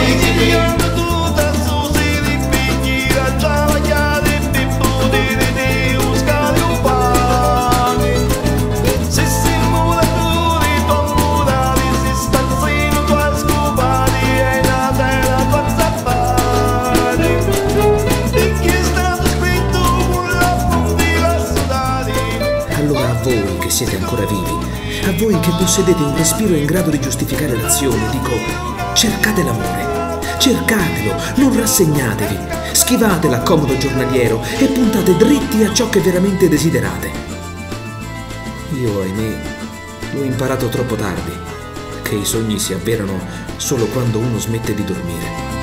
Allora a voi che siete ancora vivi, a voi che possedete un respiro in grado di giustificare l'azione, dico: cercate l'amore, cercatelo, non rassegnatevi, schivate l'accomodo giornaliero e puntate dritti a ciò che veramente desiderate. Io, ahimè, l'ho imparato troppo tardi, che i sogni si avverano solo quando uno smette di dormire.